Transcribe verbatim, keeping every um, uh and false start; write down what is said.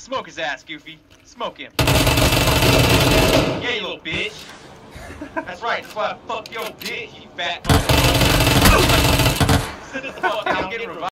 Smoke his ass, Goofy. Smoke him. Yeah, you little bitch. That's right, that's why I fuck your bitch, you fat motherfucker. Sit the fuck down, get revived.